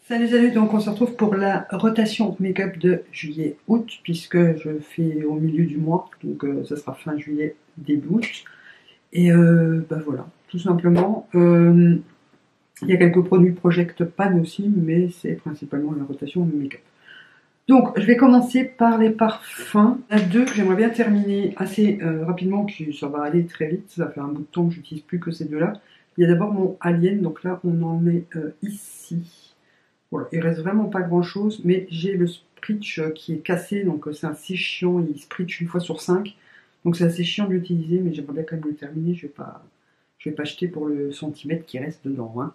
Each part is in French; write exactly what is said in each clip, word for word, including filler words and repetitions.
Salut, salut, donc on se retrouve pour la rotation make-up de juillet-août, puisque je fais au milieu du mois, donc euh, ça sera fin juillet, début août. Et euh, bah voilà, tout simplement. Euh, il y a quelques produits Project Pan aussi, mais c'est principalement la rotation make-up. Donc je vais commencer par les parfums. Il y en a deux que j'aimerais bien terminer assez euh, rapidement, qui ça va aller très vite, ça fait un bout de temps que j'utilise plus que ces deux-là. Il y a d'abord mon Alien, donc là on en met euh, ici. Voilà, il reste vraiment pas grand chose, mais j'ai le spritch qui est cassé, donc c'est assez chiant, il spritch une fois sur cinq, donc c'est assez chiant de l'utiliser, mais j'aimerais bien quand même le terminer, je vais pas, je vais pas acheter pour le centimètre qui reste dedans. Hein.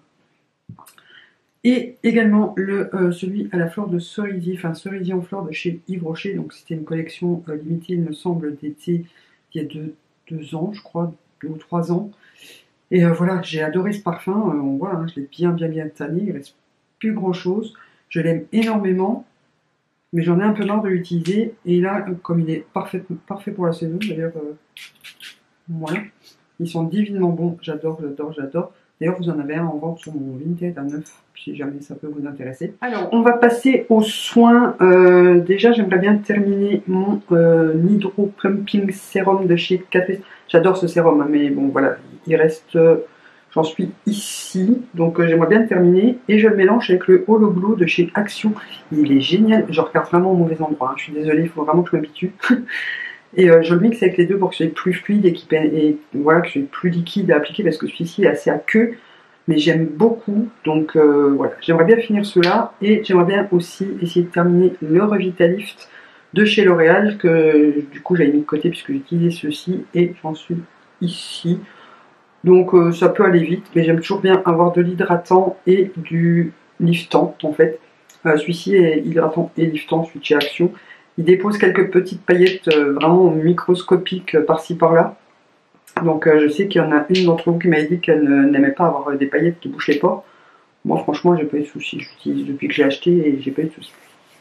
Et également le, euh, celui à la fleur de cerisier, enfin cerisier en fleur de chez Yves Rocher, donc c'était une collection euh, limitée, il me semble, d'été, il y a deux, deux ans, je crois, deux ou trois ans. Et euh, voilà, j'ai adoré ce parfum, euh, on voit, hein, je l'ai bien bien bien tanné, il reste plus grand chose, je l'aime énormément, mais j'en ai un peu marre de l'utiliser, et là, comme il est parfait, parfait pour la saison, d'ailleurs, euh, voilà, ils sont divinement bons, j'adore, j'adore, j'adore. D'ailleurs, vous en avez un en vente sur mon Vinted à neuf, si jamais ça peut vous intéresser. Alors, on va passer aux soins. Euh, déjà, j'aimerais bien terminer mon euh, Hydro Plumping Sérum de chez Catrice. J'adore ce sérum, mais bon, voilà, il reste... Euh, J'en suis ici, donc euh, j'aimerais bien le terminer. Et je le mélange avec le Holo Glow de chez Action. Il est génial, je regarde vraiment au mauvais endroit, hein. Je suis désolée, il faut vraiment que je m'habitue. Et euh, je le mixe avec les deux pour que ce soit plus fluide et, et voilà, que ce soit plus liquide à appliquer, parce que celui-ci est assez à queue, mais j'aime beaucoup. Donc euh, voilà, j'aimerais bien finir cela. Et j'aimerais bien aussi essayer de terminer le Revitalift de chez L'Oréal, que du coup j'avais mis de côté puisque j'utilisais ceci, et j'en suis ici. Donc euh, ça peut aller vite, mais j'aime toujours bien avoir de l'hydratant et du liftant en fait. Euh, Celui-ci est hydratant et liftant, celui de chez Action. Il dépose quelques petites paillettes euh, vraiment microscopiques euh, par-ci par-là. Donc euh, je sais qu'il y en a une d'entre vous qui m'avait dit qu'elle n'aimait pas avoir euh, des paillettes qui bouchent les pores. Moi franchement j'ai pas eu de soucis, j'utilise depuis que j'ai acheté et j'ai pas eu de soucis.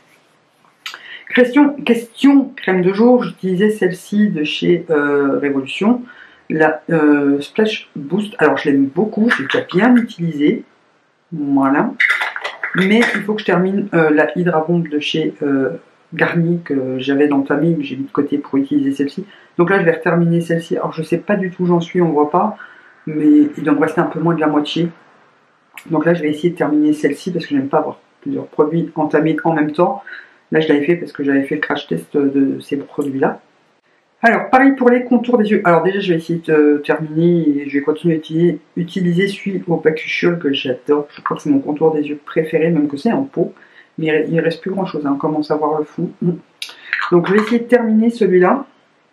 Question, question crème de jour, j'utilisais celle-ci de chez euh, Révolution. La euh, Splash Boost, alors je l'aime beaucoup, j'ai déjà bien utilisé, voilà, mais il faut que je termine euh, la Hydra Bomb de chez euh, Garnier que j'avais dans le famille, que j'ai mis de côté pour utiliser celle-ci. Donc là je vais terminer celle-ci, alors je sais pas du tout où j'en suis, on voit pas, mais il doit me rester un peu moins de la moitié. Donc là je vais essayer de terminer celle-ci parce que j'aime pas avoir plusieurs produits entamés en même temps. Là je l'avais fait parce que j'avais fait le crash test de ces produits-là. Alors, pareil pour les contours des yeux. Alors déjà, je vais essayer de terminer et je vais continuer à utiliser, utiliser celui au Bakuchiol que j'adore. Je crois que c'est mon contour des yeux préféré, même que c'est en peau. Mais il ne reste plus grand chose, hein. On commence à voir le fond. Donc, je vais essayer de terminer celui-là.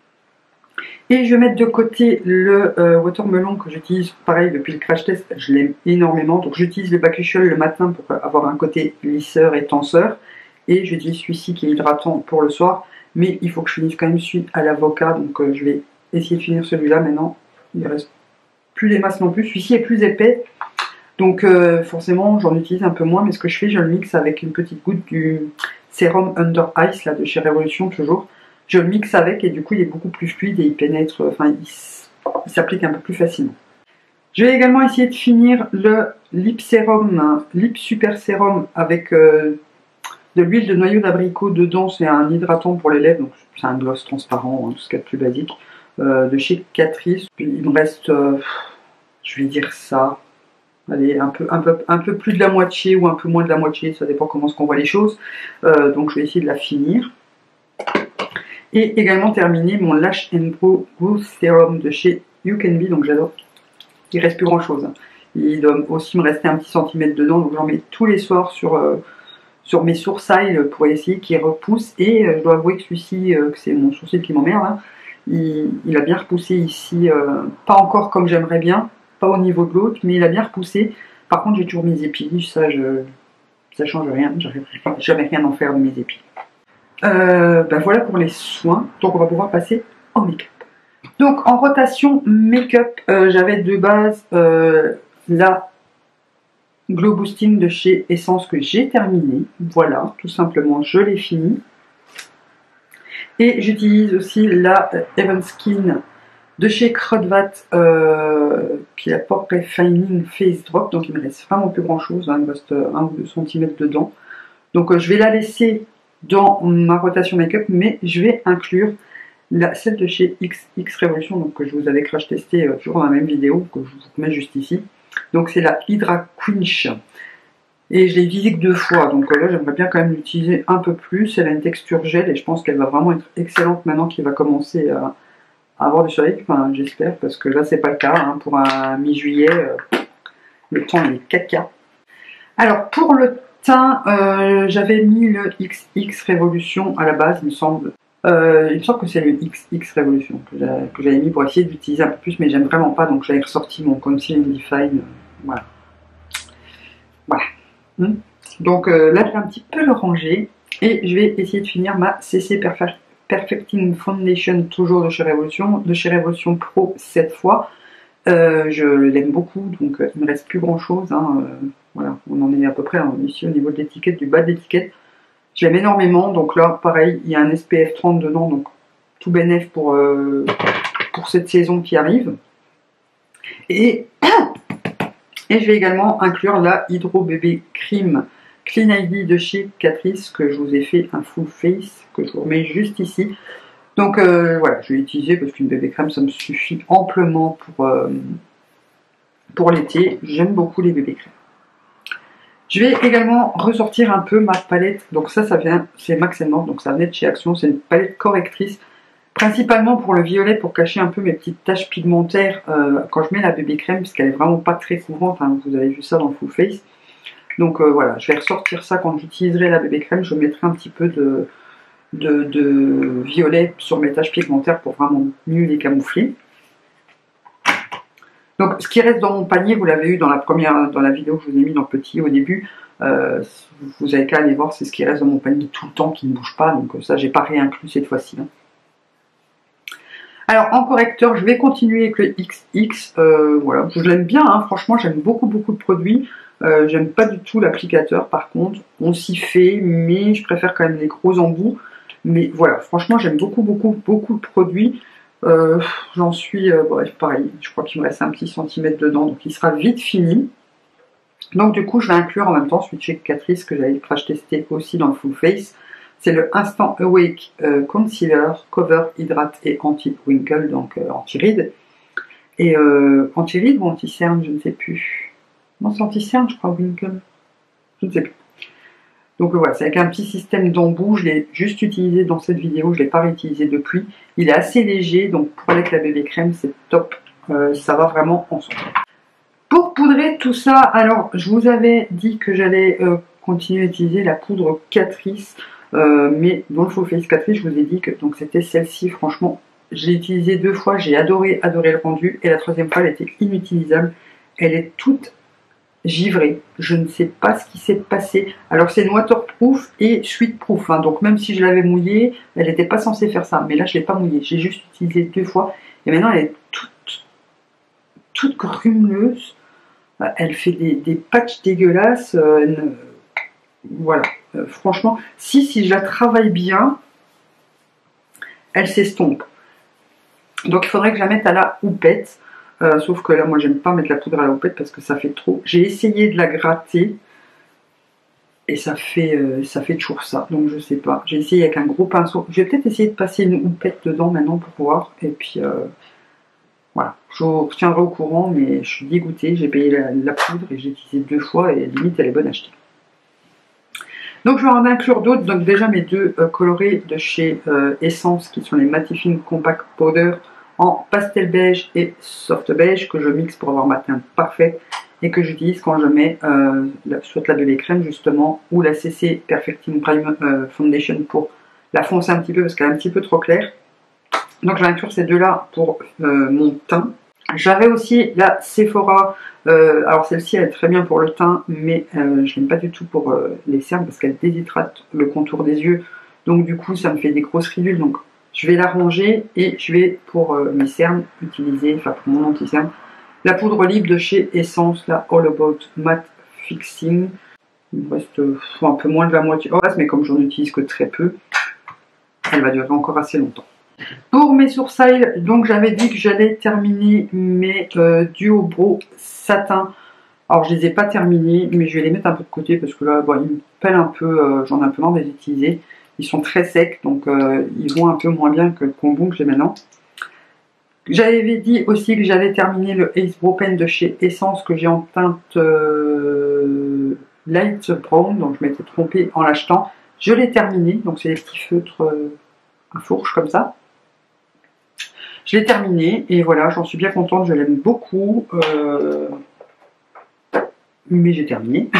Et je vais mettre de côté le euh, Watermelon que j'utilise, pareil, depuis le crash test. Je l'aime énormément. Donc, j'utilise le Bakuchiol le matin pour avoir un côté lisseur et tenseur. Et j'utilise celui-ci qui est hydratant pour le soir. Mais il faut que je finisse quand même celui à l'avocat, donc euh, je vais essayer de finir celui-là maintenant. Il ne reste plus les masses non plus. Celui-ci est plus épais, donc euh, forcément j'en utilise un peu moins. Mais ce que je fais, je le mixe avec une petite goutte du sérum Under Ice là, de chez Révolution toujours. Je le mixe avec et du coup il est beaucoup plus fluide et il pénètre, enfin il, il s'applique un peu plus facilement. Je vais également essayer de finir le Lip Serum, Lip Super Serum avec... Euh, de l'huile de noyau d'abricot dedans, c'est un hydratant pour les lèvres, donc c'est un gloss transparent, hein, tout ce qu'il y a de plus basique, euh, de chez Catrice. Il me reste, euh, je vais dire ça, allez, un peu, un, peu, un peu plus de la moitié ou un peu moins de la moitié, ça dépend comment on voit les choses, euh, donc je vais essayer de la finir. Et également terminer mon Lash and Brow Growth Serum de chez You Can Be, donc j'adore, il reste plus grand chose, hein. Il doit aussi me rester un petit centimètre dedans, donc j'en mets tous les soirs sur... Euh, sur mes sourcils pour essayer qu'il repousse, et euh, je dois avouer que celui-ci, euh, que c'est mon sourcil qui m'emmerde, hein, il, il a bien repoussé ici, euh, pas encore comme j'aimerais bien, pas au niveau de l'autre, mais il a bien repoussé. Par contre j'ai toujours mes épis, ça je, ça change rien, j'arrive jamais rien à en faire de mes épis. Euh, ben voilà pour les soins, donc on va pouvoir passer au make-up. Donc en rotation make-up, euh, j'avais de base euh, la Glow Boosting de chez Essence que j'ai terminé, voilà, tout simplement, je l'ai fini. Et j'utilise aussi la Even Skin de chez Kruidvat, euh, qui est la Pore Refining Face Drop. Donc il me reste vraiment plus grand chose, hein, il me reste un ou deux centimètres dedans. Donc euh, je vais la laisser dans ma rotation make-up, mais je vais inclure la, celle de chez X X Revolution, donc que je vous avais crash testé euh, toujours dans la même vidéo, que je vous mets juste ici. Donc c'est la Hydra Quench. Et je l'ai utilisée que deux fois, donc euh, là j'aimerais bien quand même l'utiliser un peu plus. Elle a une texture gel et je pense qu'elle va vraiment être excellente maintenant qu'il va commencer à, à avoir du soleil, enfin j'espère, parce que là c'est pas le cas, hein, pour un mi-juillet, euh, le temps il est caca. Alors pour le teint, euh, j'avais mis le X X Revolution à la base, il me semble. Euh, il me semble que c'est le X X Revolution que j'avais mis pour essayer d'utiliser un peu plus, mais j'aime vraiment pas, donc j'avais ressorti mon Conceal and Define, euh, voilà. Voilà. Hum. Donc euh, là je vais un petit peu le ranger, et je vais essayer de finir ma C C Perfect, Perfecting Foundation, toujours de chez Revolution, de chez Revolution Pro cette fois. Euh, je l'aime beaucoup, donc euh, il ne me reste plus grand chose, hein, euh, voilà, on en est à peu près hein, ici au niveau de l'étiquette, du bas de l'étiquette. Je l'aime énormément, donc là pareil, il y a un S P F trente dedans, donc tout bénef pour, euh, pour cette saison qui arrive. Et, et je vais également inclure la Hydro Bébé Cream Clean I D de chez Catrice, que je vous ai fait un full face, que je vous remets juste ici. Donc euh, voilà, je vais l'utiliser parce qu'une bébé crème ça me suffit amplement pour, euh, pour l'été. J'aime beaucoup les bébés crèmes. Je vais également ressortir un peu ma palette. Donc ça, ça vient, c'est Max and More, donc ça venait de chez Action. C'est une palette correctrice, principalement pour le violet, pour cacher un peu mes petites taches pigmentaires euh, quand je mets la bébé crème, parce qu'elle est vraiment pas très couvrante, hein, vous avez vu ça dans le full face. Donc euh, voilà, je vais ressortir ça quand j'utiliserai la bébé crème. Je mettrai un petit peu de, de, de violet sur mes taches pigmentaires pour vraiment mieux les camoufler. Donc ce qui reste dans mon panier, vous l'avez eu dans la première, dans la vidéo que je vous ai mis dans le petit au début, euh, vous avez qu'à aller voir, c'est ce qui reste dans mon panier tout le temps qui ne bouge pas, donc ça j'ai pas réinclus cette fois-ci. Hein. Alors en correcteur, je vais continuer avec le X X, euh, voilà, je l'aime bien, hein, franchement j'aime beaucoup beaucoup de produits, euh, j'aime pas du tout l'applicateur par contre, on s'y fait, mais je préfère quand même les gros embouts, mais voilà, franchement j'aime beaucoup beaucoup beaucoup de produits. Euh, J'en suis, euh, bref, pareil, je crois qu'il me reste un petit centimètre dedans, donc il sera vite fini. Donc du coup, je vais inclure en même temps celui de chez Catrice que j'avais crash testé aussi dans le full face. C'est le Instant Awake euh, Concealer, Cover, Hydrate et Anti-Wrinkle, donc euh, anti-ride. Et euh, anti-ride ou anti-cerne, je ne sais plus. Non, c'est anti-cerne, je crois, Wrinkle. Je ne sais plus. Donc voilà, c'est avec un petit système d'embout, je l'ai juste utilisé dans cette vidéo, je ne l'ai pas réutilisé depuis. Il est assez léger, donc pour avec la bébé crème, c'est top, euh, ça va vraiment ensemble. Pour poudrer tout ça, alors je vous avais dit que j'allais euh, continuer à utiliser la poudre Catrice, euh, mais dans le full face Catrice, je vous ai dit que c'était celle-ci, franchement, je l'ai utilisée deux fois, j'ai adoré, adoré le rendu, et la troisième fois, elle était inutilisable, elle est toute givrée, je ne sais pas ce qui s'est passé. Alors c'est une waterproof et sweetproof, hein, donc même si je l'avais mouillée, elle n'était pas censée faire ça, mais là je ne l'ai pas mouillée, j'ai juste utilisé deux fois, et maintenant elle est toute, toute grumeleuse, elle fait des, des patchs dégueulasses, euh, ne... voilà, euh, franchement, si, si je la travaille bien, elle s'estompe. Donc il faudrait que je la mette à la houppette. Euh, sauf que là, moi, j'aime pas mettre la poudre à la houppette parce que ça fait trop. J'ai essayé de la gratter et ça fait, euh, ça fait toujours ça. Donc, je sais pas. J'ai essayé avec un gros pinceau. Je vais peut-être essayer de passer une houppette dedans maintenant pour voir. Et puis, euh, voilà. Je vous retiendrai au courant, mais je suis dégoûtée. J'ai payé la, la poudre et j'ai utilisé deux fois et limite, elle est bonne à acheter. Donc, je vais en inclure d'autres. Donc, déjà, mes deux euh, colorés de chez euh, Essence qui sont les Mattifying Compact Powder en pastel beige et soft beige que je mixe pour avoir ma teinte parfaite et que j'utilise quand je mets euh, la, soit la bébé crème justement ou la C C Perfecting Prime euh, Foundation pour la foncer un petit peu parce qu'elle est un petit peu trop claire. Donc je vais inclure ces deux là pour euh, mon teint. J'avais aussi la Sephora, euh, alors celle-ci elle est très bien pour le teint mais euh, je n'aime pas du tout pour euh, les cernes parce qu'elle déshydrate le contour des yeux, donc du coup ça me fait des grosses ridules, donc je vais la ranger et je vais pour euh, mes cernes utiliser, enfin pour mon anti-cerne, la poudre libre de chez Essence, la All About Matte Fixing. Il me reste euh, un peu moins de la moitié, oh, mais comme j'en utilise que très peu, elle va durer encore assez longtemps. Pour mes sourcils, donc j'avais dit que j'allais terminer mes euh, Duo Brow Satin. Alors je les ai pas terminés, mais je vais les mettre un peu de côté parce que là, bon, ils me pèlent un peu, euh, j'en ai un peu marre de les utiliser. Ils sont très secs, donc euh, ils vont un peu moins bien que le combo que j'ai maintenant. J'avais dit aussi que j'allais terminer le Ace Brow Pen de chez Essence que j'ai en teinte euh, Light Brown, donc je m'étais trompée en l'achetant. Je l'ai terminé, donc c'est des petits feutres euh, à fourche comme ça. Je l'ai terminé et voilà, j'en suis bien contente, je l'aime beaucoup. Euh, mais j'ai terminé.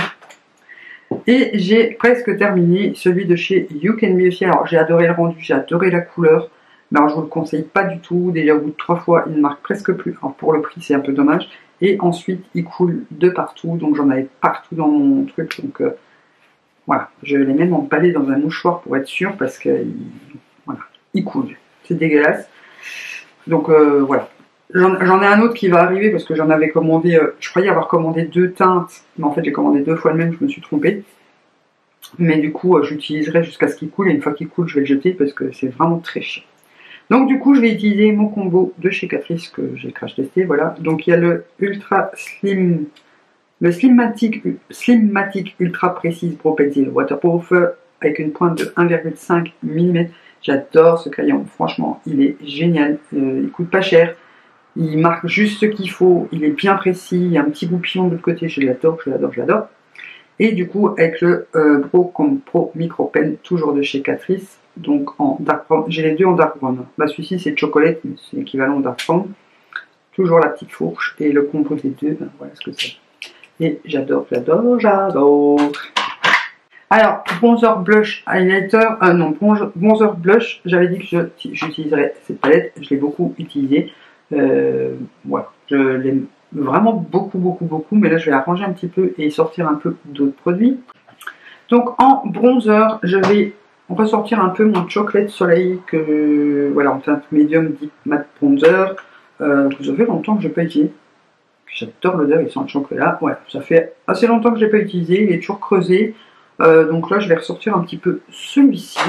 Et j'ai presque terminé celui de chez You Can Be aussi. Alors j'ai adoré le rendu, j'ai adoré la couleur. Mais alors je vous le conseille pas du tout. Déjà au bout de trois fois, il ne marque presque plus. Alors pour le prix, c'est un peu dommage. Et ensuite, il coule de partout. Donc j'en avais partout dans mon truc. Donc euh, voilà, je l'ai même emballé dans un mouchoir pour être sûr parce que il, voilà, il coule. C'est dégueulasse. Donc euh, voilà. J'en ai un autre qui va arriver parce que j'en avais commandé, euh, je croyais avoir commandé deux teintes, mais en fait j'ai commandé deux fois le même, je me suis trompée. Mais du coup, euh, j'utiliserai jusqu'à ce qu'il coule et une fois qu'il coule, je vais le jeter parce que c'est vraiment très chiant. Donc du coup, je vais utiliser mon combo de chez Catrice que j'ai crash testé, voilà. Donc il y a le Ultra Slim, le Slimmatic, Slimmatic Ultra Précise Brow Pencil Waterproof avec une pointe de un virgule cinq millimètres. J'adore ce crayon, franchement, il est génial, euh, il coûte pas cher. Il marque juste ce qu'il faut, il est bien précis, il y a un petit goupillon de l'autre côté, je l'adore, je l'adore, je l'adore. Et du coup, avec le euh, Brocom Pro Micro Pen, toujours de chez Catrice, donc en dark brown, j'ai les deux en dark brown. Bah, celui-ci c'est chocolate, mais c'est l'équivalent au dark brown. Toujours la petite fourche, et le combo des deux, ben, voilà ce que c'est. Et j'adore, j'adore, j'adore. Alors, bronzer, blush, highlighter, euh, non, bronzer, blush, j'avais dit que j'utiliserais cette palette, je l'ai beaucoup utilisée. Euh, voilà, je l'aime vraiment beaucoup beaucoup beaucoup, mais là je vais la ranger un petit peu et sortir un peu d'autres produits. Donc en bronzer, je vais ressortir un peu mon Chocolate Soleil que voilà, en teinte medium deep matte bronzer euh, que ça fait longtemps que je n'ai pas utilisé. J'adore l'odeur, il sent le chocolat. Ouais, ça fait assez longtemps que je l'ai pas utilisé, il est toujours creusé. Euh, donc là je vais ressortir un petit peu celui-ci.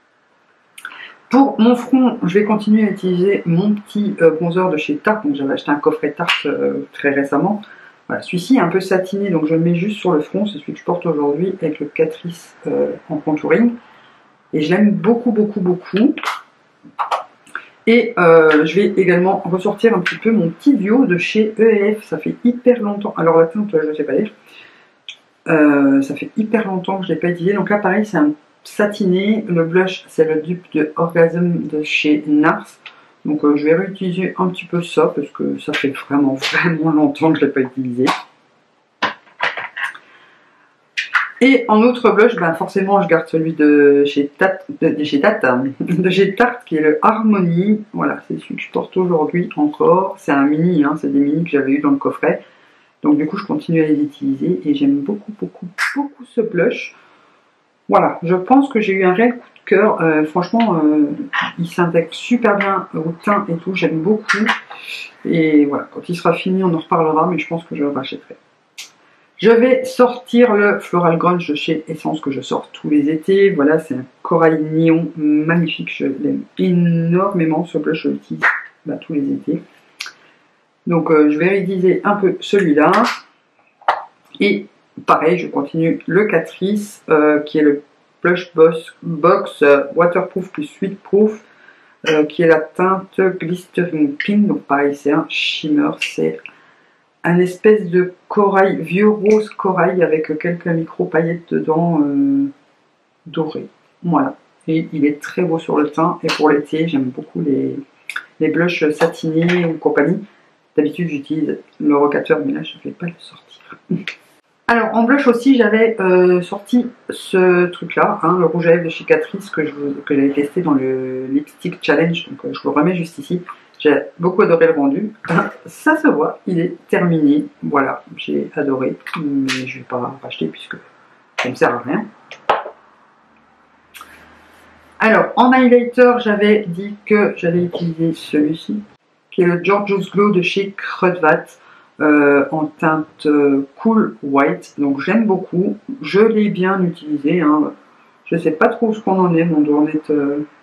Pour mon front, je vais continuer à utiliser mon petit euh, bronzer de chez Tarte. Donc j'avais acheté un coffret Tarte euh, très récemment. Voilà, celui-ci est un peu satiné, donc je le mets juste sur le front. C'est celui que je porte aujourd'hui avec le Catrice euh, en contouring. Et je l'aime beaucoup, beaucoup, beaucoup. Et euh, je vais également ressortir un petit peu mon petit duo de chez E L F. Ça fait hyper longtemps. Alors la teinte, je ne sais pas dire. Euh, ça fait hyper longtemps que je ne l'ai pas utilisé. Donc là, pareil, c'est un satiné. Le blush, c'est le dupe de Orgasm de chez Nars. Donc euh, je vais réutiliser un petit peu ça parce que ça fait vraiment vraiment longtemps que je ne l'ai pas utilisé. Et en autre blush, ben forcément je garde celui de chez Tarte, de, de chez Tarte, de chez Tarte qui est le Harmony. Voilà, c'est celui que je porte aujourd'hui encore. C'est un mini, hein, c'est des mini que j'avais eu dans le coffret. Donc du coup je continue à les utiliser et j'aime beaucoup beaucoup beaucoup ce blush. Voilà, je pense que j'ai eu un réel coup de cœur. Euh, franchement, euh, il s'intègre super bien au teint et tout, j'aime beaucoup. Et voilà, quand il sera fini, on en reparlera, mais je pense que je le rachèterai. Je vais sortir le Floral Grunge de chez Essence que je sors tous les étés. Voilà, c'est un corail néon magnifique, je l'aime énormément. Ce blush, je l'utilise bah, tous les étés. Donc, euh, je vais réutiliser un peu celui-là. Et pareil, je continue le Catrice, euh, qui est le Blush Box, Box euh, Waterproof plus Sweetproof, euh, qui est la teinte Glistering Pink. Donc pareil, c'est un shimmer, c'est un espèce de corail, vieux rose corail avec quelques micro paillettes dedans euh, dorées. Voilà, et il est très beau sur le teint. Et pour l'été, j'aime beaucoup les, les blushs satinés ou compagnie. D'habitude, j'utilise le rocateur, mais là, je ne vais pas le sortir. Alors en blush aussi j'avais euh, sorti ce truc là, hein, le rouge à lèvres de chez Catrice que j'avais testé dans le Lipstick Challenge, donc euh, je le remets juste ici. J'ai beaucoup adoré le rendu, ça se voit, il est terminé, voilà, j'ai adoré, mais je ne vais pas racheter puisque ça ne me sert à rien. Alors en highlighter j'avais dit que j'allais utiliser celui-ci, qui est le Gorgeous Glow de chez Crudvat. Euh, en teinte euh, Cool White, donc j'aime beaucoup, je l'ai bien utilisé, hein. Je sais pas trop ce qu'on en est, mais on doit en être euh,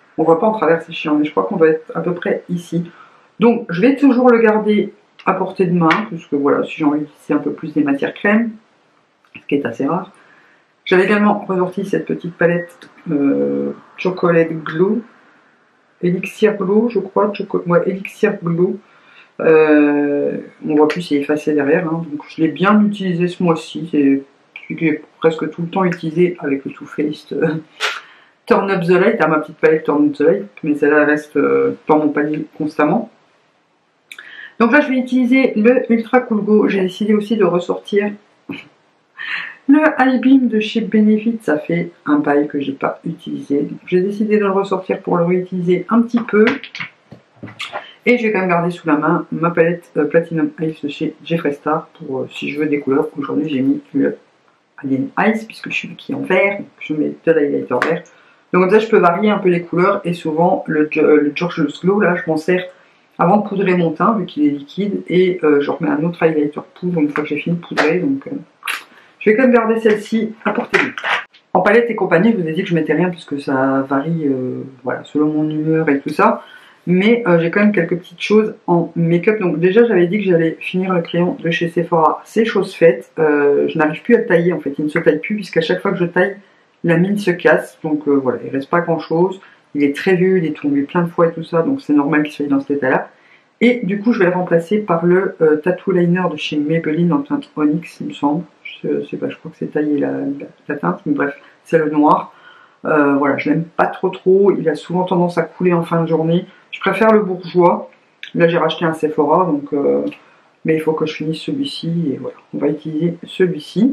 On voit pas en travers, c'est chiant, mais je crois qu'on doit être à peu près ici. Donc je vais toujours le garder à portée de main, parce que voilà, si j'ai envie d'utiliser un peu plus des matières crème, ce qui est assez rare. J'avais également ressorti cette petite palette euh, Chocolate Glue, Elixir Glue, je crois, Choco ouais, Elixir Glue. Euh, on voit plus, c'est effacé derrière, hein, donc je l'ai bien utilisé ce mois-ci, c'est celui que j'ai presque tout le temps utilisé avec le Too Faced euh, Turn Up the Light, à ma petite palette Turn Up the Light, mais celle-là reste euh, dans mon panier constamment. Donc là je vais utiliser le Ultra Cool Go, j'ai décidé aussi de ressortir le High Beam de chez Benefit, ça fait un bail que j'ai pas utilisé. J'ai décidé de le ressortir pour le réutiliser un petit peu. Et je vais quand même garder sous la main ma palette euh, Platinum Ice de chez Jeffree Star pour euh, si je veux des couleurs. Aujourd'hui j'ai mis le Alien Ice puisque je suis qui en vert, donc je mets de l'highlighter vert. Donc comme ça je peux varier un peu les couleurs et souvent le, le George Glow là je m'en sers avant de poudrer mon teint vu qu'il est liquide et euh, je remets un autre highlighter poudre une fois que j'ai fini de poudrer. Donc euh, je vais quand même garder celle-ci à portée de main. En palette et compagnie, je vous ai dit que je mettais rien puisque ça varie euh, voilà, selon mon humeur et tout ça. Mais euh, j'ai quand même quelques petites choses en make-up. Donc déjà, j'avais dit que j'allais finir le crayon de chez Sephora. C'est chose faite. Euh, je n'arrive plus à le tailler en fait. Il ne se taille plus puisqu'à chaque fois que je taille, la mine se casse. Donc euh, voilà, il ne reste pas grand-chose. Il est très vieux, il est tombé plein de fois et tout ça. Donc c'est normal qu'il soit dans cet état-là. Et du coup, je vais le remplacer par le euh, Tattoo Liner de chez Maybelline en teinte Onyx, il me semble. Je sais pas, je crois que c'est taillé la, la, la teinte, mais bref, c'est le noir. Euh, voilà, je l'aime pas trop trop. Il a souvent tendance à couler en fin de journée. Je préfère le bourgeois. Là, j'ai racheté un Sephora, donc, euh, mais il faut que je finisse celui-ci. Et voilà, on va utiliser celui-ci.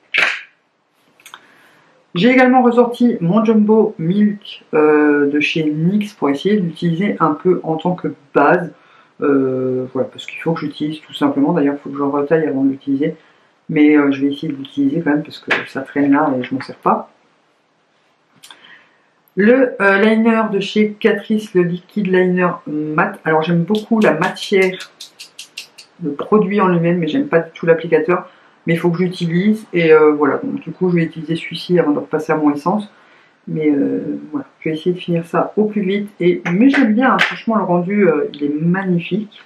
J'ai également ressorti mon Jumbo Milk euh, de chez N Y X pour essayer de l'utiliser un peu en tant que base. Euh, voilà, parce qu'il faut que j'utilise tout simplement. D'ailleurs, il faut que je retaille avant de l'utiliser. Mais euh, je vais essayer de l'utiliser quand même parce que ça traîne là et je m'en sers pas. Le euh, liner de chez Catrice, le liquide liner mat. Alors j'aime beaucoup la matière, le produit en lui-même, mais j'aime pas du tout l'applicateur. Mais il faut que j'utilise et euh, voilà. Donc du coup je vais utiliser celui-ci avant de repasser à mon essence. Mais euh, voilà, je vais essayer de finir ça au plus vite. Et mais j'aime bien, hein, franchement le rendu euh, il est magnifique.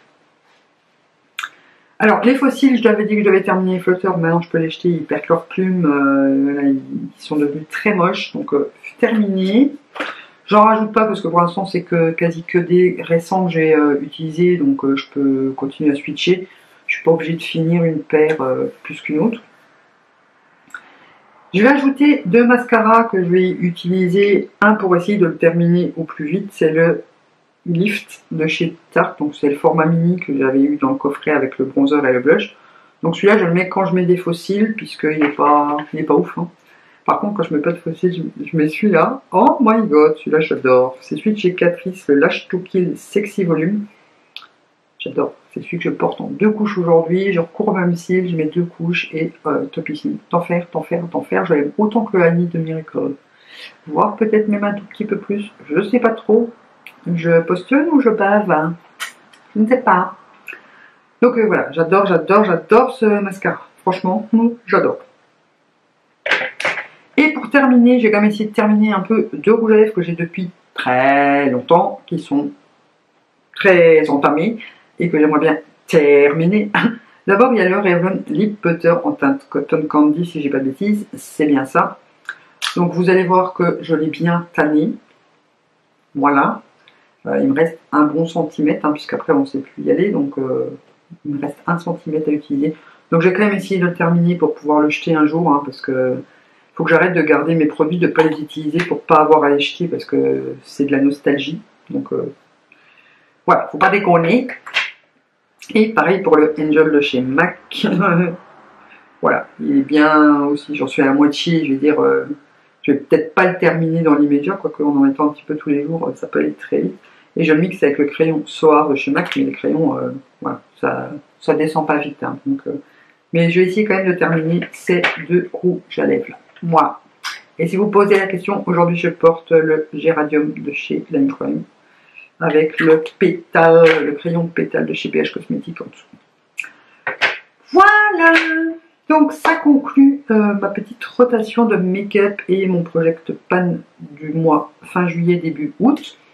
Alors les fossiles, je t'avais dit que je devais terminer les flotteurs, maintenant je peux les jeter, ils perdent leur plume, euh, là, ils sont devenus très moches, donc euh, terminé. J'en rajoute pas parce que pour l'instant c'est que quasi que des récents que j'ai euh, utilisés, donc euh, je peux continuer à switcher. Je suis pas obligée de finir une paire euh, plus qu'une autre. Je vais ajouter deux mascaras que je vais utiliser, un pour essayer de le terminer au plus vite, c'est le Lift de chez Tarte, donc c'est le format mini que j'avais eu dans le coffret avec le bronzer et le blush. Donc celui-là je le mets quand je mets des fossiles puisqu'il n'est pas, il est pas ouf. Hein. Par contre quand je mets pas de fossiles, je, je mets celui-là. Oh my god, celui-là j'adore. C'est celui de chez Catrice, le Lash to Kill Sexy Volume. J'adore. C'est celui que je porte en deux couches aujourd'hui. Je recourbe un cils, je mets deux couches et euh, topissime. T'en faire, t'en faire, t'en faire. Je l'aime autant que le Annie de Miracle. Voire peut-être même un tout petit peu plus. Je sais pas trop. Je postule ou je bave hein. Je ne sais pas. Donc euh, voilà, j'adore, j'adore, j'adore ce mascara. Franchement, j'adore. Et pour terminer, j'ai quand même essayé de terminer un peu deux rouges à lèvres que j'ai depuis très longtemps, qui sont très entamés et que j'aimerais bien terminer. D'abord, il y a le Revlon Lip Butter en teinte Cotton Candy, si j'ai pas de bêtises. C'est bien ça. Donc vous allez voir que je l'ai bien tanné. Voilà. Euh, il me reste un bon centimètre, hein, puisqu'après on ne sait plus y aller, donc euh, il me reste un centimètre à utiliser. Donc j'ai quand même essayé de le terminer pour pouvoir le jeter un jour, hein, parce que faut que j'arrête de garder mes produits, de ne pas les utiliser pour pas avoir à les jeter, parce que c'est de la nostalgie. Donc euh, voilà, faut pas déconner. Et pareil pour le Angel de chez MAC. Voilà, il est bien aussi, j'en suis à la moitié, je vais dire, euh, je vais peut-être pas le terminer dans l'immédiat, quoique en en mettant un petit peu tous les jours, ça peut aller très vite. Et je le mixe avec le crayon Soar de chez MAC, mais les crayons, euh, voilà, ça, ça descend pas vite. Hein, donc, euh, mais je vais essayer quand même de terminer ces deux rouges à lèvres là. Moi. Et si vous posez la question, aujourd'hui je porte le Géradium de chez Lime Crime avec le pétale, le crayon pétale de chez P H Cosmetics en dessous. Voilà. Donc ça conclut euh, ma petite rotation de make-up et mon project pan du mois fin juillet début août.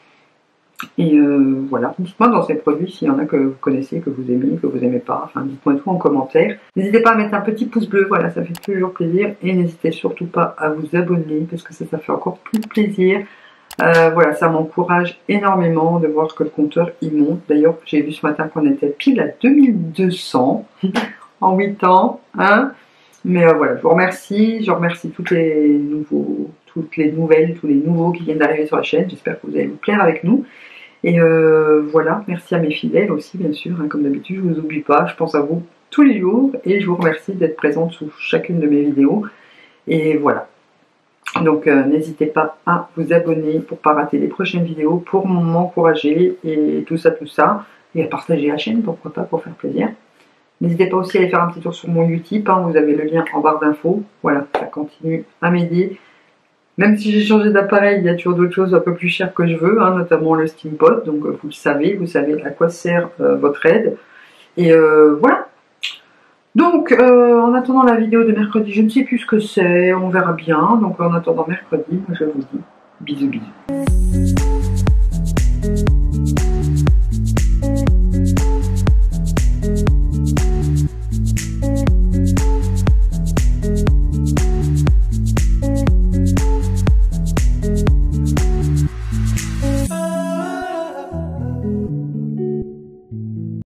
Et euh, voilà, dites-moi dans ces produits s'il y en a que vous connaissez, que vous aimez, que vous n'aimez pas, enfin dites-moi tout en commentaire. N'hésitez pas à mettre un petit pouce bleu, voilà, ça fait toujours plaisir. Et n'hésitez surtout pas à vous abonner, parce que ça, ça fait encore plus plaisir. Euh, voilà, ça m'encourage énormément de voir que le compteur il monte. D'ailleurs, j'ai vu ce matin qu'on était pile à deux mille deux cents en huit ans. Hein. Mais euh, voilà, je vous remercie. Je remercie toutes les, nouveaux, toutes les nouvelles, tous les nouveaux qui viennent d'arriver sur la chaîne. J'espère que vous allez vous plaire avec nous. Et euh, voilà, merci à mes fidèles aussi, bien sûr. Hein, comme d'habitude, je ne vous oublie pas. Je pense à vous tous les jours. Et je vous remercie d'être présente sous chacune de mes vidéos. Et voilà. Donc euh, n'hésitez pas à vous abonner pour ne pas rater les prochaines vidéos, pour m'encourager et tout ça, tout ça. Et à partager la chaîne, pourquoi pas, pour faire plaisir. N'hésitez pas aussi à aller faire un petit tour sur mon Utip, hein, vous avez le lien en barre d'infos. Voilà, ça continue à m'aider. Même si j'ai changé d'appareil, il y a toujours d'autres choses un peu plus chères que je veux, hein, notamment le SteamPod. Donc euh, vous le savez, vous savez à quoi sert euh, votre aide. Et euh, voilà. Donc, euh, en attendant la vidéo de mercredi, je ne sais plus ce que c'est, on verra bien. Donc, en attendant mercredi, moi je vous dis bisous bisous.